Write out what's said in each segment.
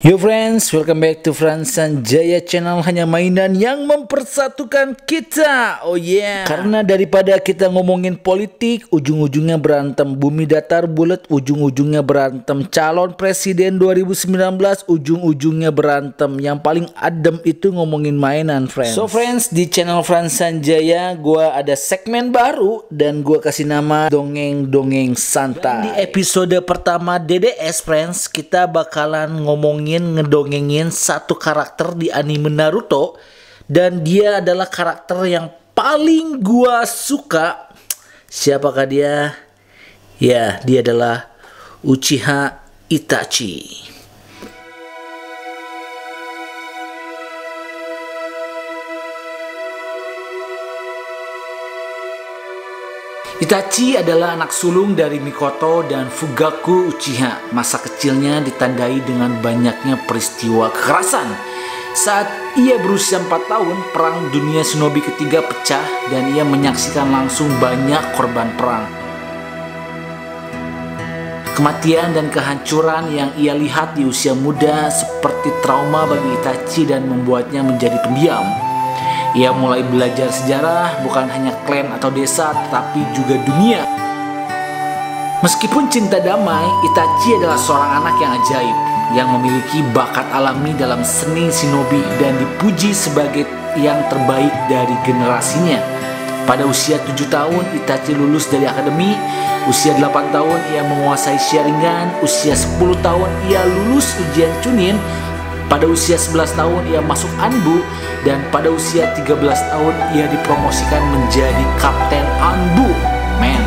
Yo friends, welcome back to Franz Sanjaya channel, hanya mainan yang mempersatukan kita. Oh yeah. Karena daripada kita ngomongin politik, ujung-ujungnya berantem, bumi datar bulat, ujung-ujungnya berantem, calon presiden 2019, ujung-ujungnya berantem. Yang paling adem itu ngomongin mainan, friends. So friends, di channel Franz Sanjaya gua ada segmen baru dan gua kasih nama Dongeng-Dongeng Santai. Dan di episode pertama DDS, friends, kita bakalan ngomongin ngedongengin satu karakter di anime Naruto, dan dia adalah karakter yang paling gua suka. Siapakah dia? Ya, dia adalah Uchiha Itachi. Itachi adalah anak sulung dari Mikoto dan Fugaku Uchiha. Masa kecilnya ditandai dengan banyaknya peristiwa kekerasan. Saat ia berusia 4 tahun, Perang Dunia Shinobi ketiga pecah dan ia menyaksikan langsung banyak korban perang. Kematian dan kehancuran yang ia lihat di usia muda seperti trauma bagi Itachi dan membuatnya menjadi pendiam. Ia mulai belajar sejarah, bukan hanya klan atau desa, tetapi juga dunia. Meskipun cinta damai, Itachi adalah seorang anak yang ajaib, yang memiliki bakat alami dalam seni shinobi dan dipuji sebagai yang terbaik dari generasinya. Pada usia 7 tahun, Itachi lulus dari akademi. Usia 8 tahun, ia menguasai Sharingan. Usia 10 tahun, ia lulus ujian Chunin. Pada usia 11 tahun ia masuk Anbu, dan pada usia 13 tahun ia dipromosikan menjadi Kapten Anbu. Men.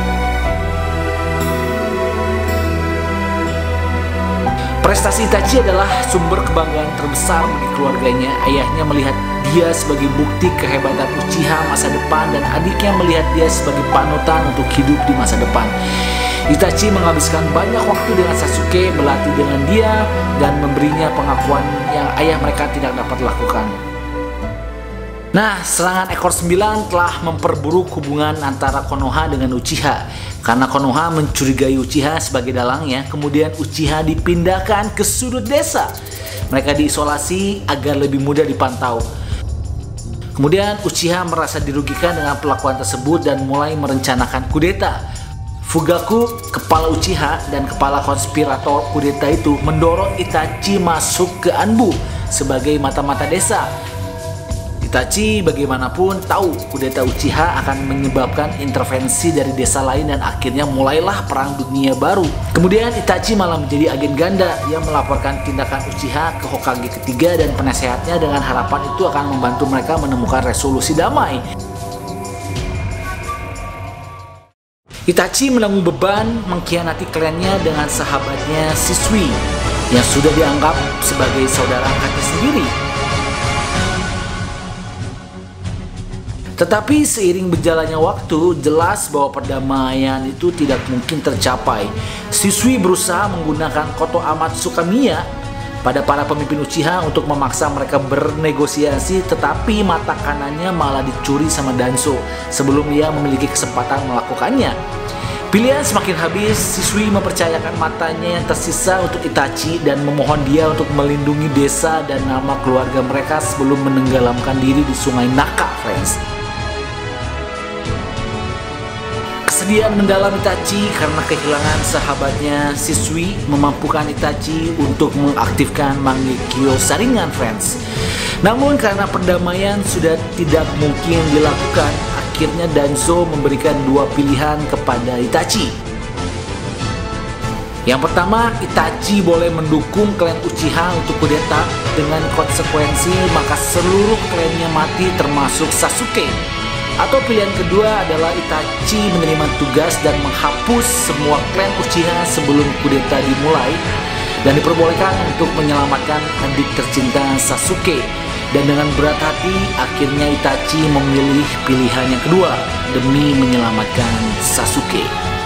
Prestasi Itachi adalah sumber kebanggaan terbesar bagi keluarganya. Ayahnya melihat dia sebagai bukti kehebatan Uchiha masa depan, dan adiknya melihat dia sebagai panutan untuk hidup di masa depan. Itachi menghabiskan banyak waktu dengan Sasuke, berlatih dengan dia, dan memberinya pengakuan yang ayah mereka tidak dapat lakukan. Nah, serangan ekor 9 telah memperburuk hubungan antara Konoha dengan Uchiha. Karena Konoha mencurigai Uchiha sebagai dalangnya, kemudian Uchiha dipindahkan ke sudut desa. Mereka diisolasi agar lebih mudah dipantau. Kemudian Uchiha merasa dirugikan dengan perlakuan tersebut dan mulai merencanakan kudeta. Fugaku, kepala Uchiha dan kepala konspirator kudeta itu, mendorong Itachi masuk ke Anbu sebagai mata-mata desa. Itachi bagaimanapun tahu kudeta Uchiha akan menyebabkan intervensi dari desa lain, dan akhirnya mulailah perang dunia baru. Kemudian Itachi malah menjadi agen ganda yang melaporkan tindakan Uchiha ke Hokage ketiga dan penasehatnya, dengan harapan itu akan membantu mereka menemukan resolusi damai. Itachi menanggung beban mengkhianati klannya dengan sahabatnya Shisui yang sudah dianggap sebagai saudara angkatnya sendiri. Tetapi seiring berjalannya waktu, jelas bahwa perdamaian itu tidak mungkin tercapai. Shisui berusaha menggunakan koto Amatsu Kamiya pada para pemimpin Uchiha untuk memaksa mereka bernegosiasi, tetapi mata kanannya malah dicuri sama Danzo sebelum ia memiliki kesempatan melakukannya. Pilihan semakin habis, Shisui mempercayakan matanya yang tersisa untuk Itachi dan memohon dia untuk melindungi desa dan nama keluarga mereka sebelum menenggelamkan diri di sungai Naka, friends. Kesedihan mendalam Itachi karena kehilangan sahabatnya Shisui memampukan Itachi untuk mengaktifkan Mangekyo Sharingan, friends. Namun karena perdamaian sudah tidak mungkin dilakukan, akhirnya Danzo memberikan dua pilihan kepada Itachi. Yang pertama, Itachi boleh mendukung klan Uchiha untuk kudeta. Dengan konsekuensi maka seluruh klannya mati termasuk Sasuke. Atau pilihan kedua adalah Itachi menerima tugas dan menghapus semua klan Uchiha sebelum kudeta dimulai, dan diperbolehkan untuk menyelamatkan adik tercinta Sasuke. Dan dengan berat hati, akhirnya Itachi memilih pilihan yang kedua demi menyelamatkan Sasuke.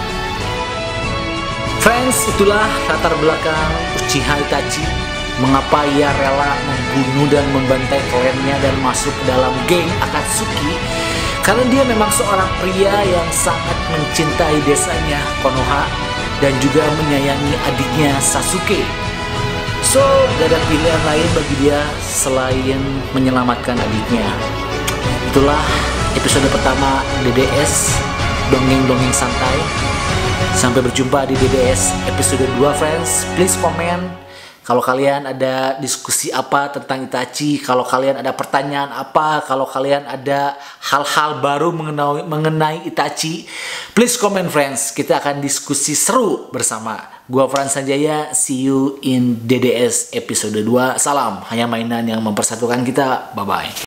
Friends, itulah latar belakang Uchiha Itachi. Mengapa ia rela membunuh dan membantai klannya dan masuk ke dalam geng Akatsuki? Karena dia memang seorang pria yang sangat mencintai desanya, Konoha, dan juga menyayangi adiknya Sasuke. So, gak ada pilihan lain bagi dia selain menyelamatkan adiknya. Itulah episode pertama DDS, Dongeng-Dongeng Santai. Sampai berjumpa di DDS episode 2, friends. Please komen kalau kalian ada diskusi apa tentang Itachi, kalau kalian ada pertanyaan apa, kalau kalian ada hal-hal baru mengenai Itachi. Please comment, friends. Kita akan diskusi seru bersama. Gua Frans Sanjaya, see you in DDS episode 2. Salam, hanya mainan yang mempersatukan kita. Bye-bye.